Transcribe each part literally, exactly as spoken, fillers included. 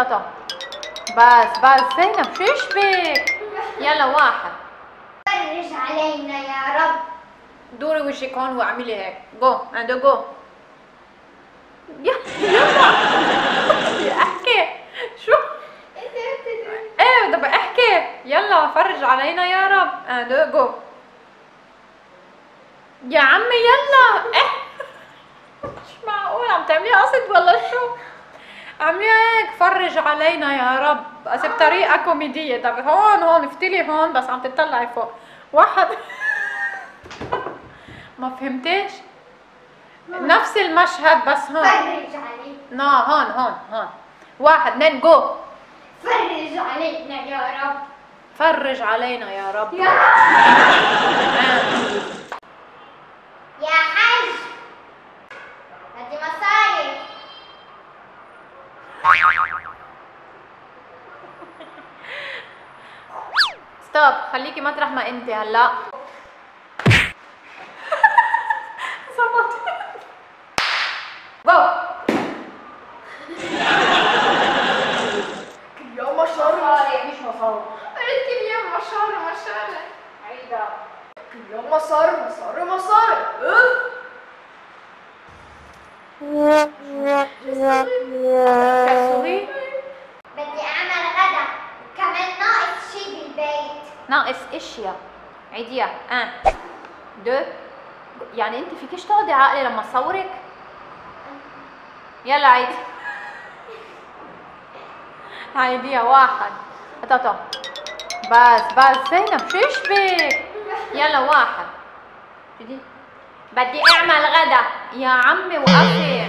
بس بس زينب شو يشبك؟ يلا واحد. فرج علينا يا رب. دوري وشك هون واعملي هيك. جو عنده جو. يلا بدي احكي. شو؟ ايه بدي احكي. يلا فرج علينا يا رب. عنده جو. يا عمي يلا. ايه مش معقول عم تعمليها قصد ولا شو؟ اعمليها هيك فرج علينا يا رب بس بطريقة كوميدية. طب هون هون افتلي هون بس عم تطلعي فوق. واحد. ما فهمتيش؟ نفس المشهد بس هون. فرج علينا. نا هون هون هون. واحد اثنين جو. فرج علينا يا رب. فرج علينا يا رب. يا يا حاج بدي مصاري. ستوب. خليكي مطرح ما انت هلا. زبط. جو. كل يوم مصاري. مش مصاري. قلت كل يوم مصاري مصاري. عيدا. كل يوم مصاري مصاري مصاري. تسوي. بدي اعمل غدا وكمان ناقص شي بالبيت. ناقص اشياء. عيديها. ان دو. يعني انت فيكيش تقعدي عاقله لما اصورك؟ يلا عيدي. عيديها. واحد. طاطا. بس بس زينب شو يشبك؟ يلا واحد. بدي بدي اعمل غدا يا عمي وقفي.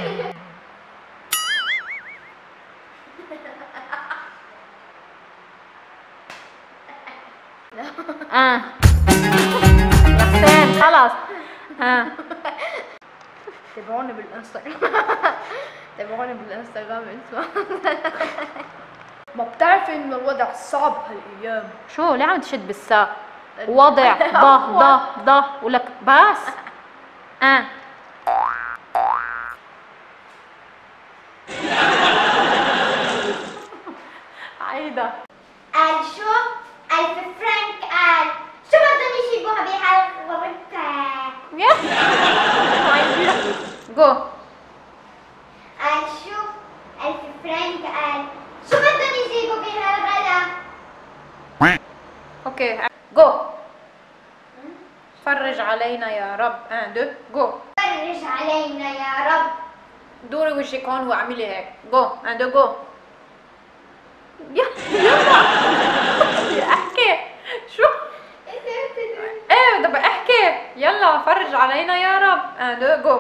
اه يا حسين خلص. ها تابعوني بالانستغرام. تابعوني بالانستغرام انتوا. ما بتعرفي انه الوضع صعب هالايام. شو ليه عم تشد بالساق؟ وضع ضه ضه ضه ولك بس. اه عيدا. قال شو؟ ألف فرنك. قال شو بدهم يجيبوها بهالغرفة؟ عيديها. جو. قال شو؟ ألف فرنك. قال شو بدهم يجيبوا بهالغدا؟ اوكي جو. فرج علينا يا رب. ان دو جو. فرج علينا يا رب. دوري وشك هون واعملي هيك. جو عنده جو. يلا بدي احكي. شو؟ ايه بدي احكي. يلا فرج علينا يا رب. عنده جو.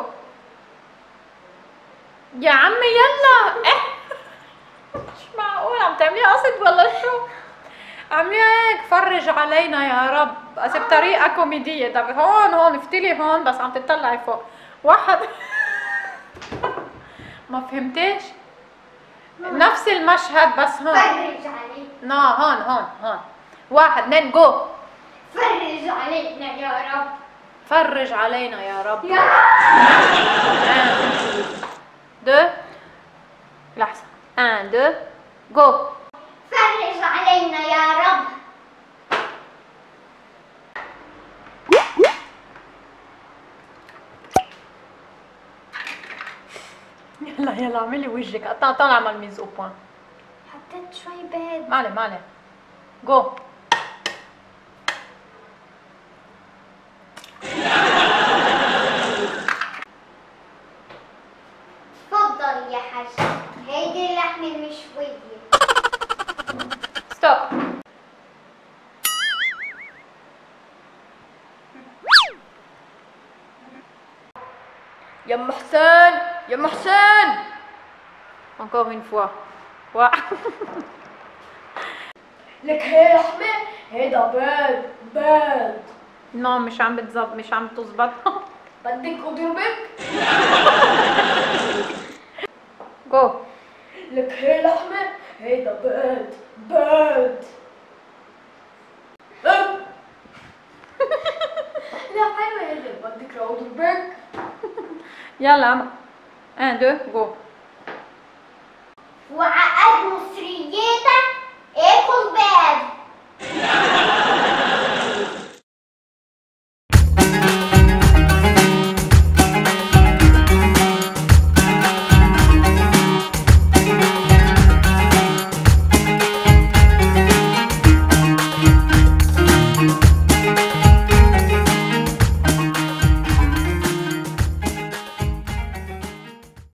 يا عمي يلا. ايه مش معقول عم تعمليها قصد ولا شو؟ اعمليها هيك فرج علينا يا رب بس بطريقة كوميدية. طب هون هون افتلي هون بس عم تطلعي فوق. واحد. ما فهمتيش؟ نفس المشهد بس هون. فرج علينا. نا هون هون هون. واحد اثنين جو. فرج علينا يا رب. فرج علينا يا رب. يا دو. لحظة. ان دو جو. فرج علينا يا رب. يلا يلا اعملي وجهك. طلع طلع مال ميز او بوان. حطيت شوي بيض. معلي معلي. جو. تفضل يا حاج. هيدي اللحمة المشوية. ستوب. يا ام حسين يا ام حسين. encore une fois. لك هي لحمة. هيدا بيض بيض. نو مش عم بتزبط مش عم تزبط. بدك اضربك؟ جو. لك هي لحمة. هيدا بيض بيض. لا حلوة هيدا. بدك اضربك؟ يلا. ان دو جو.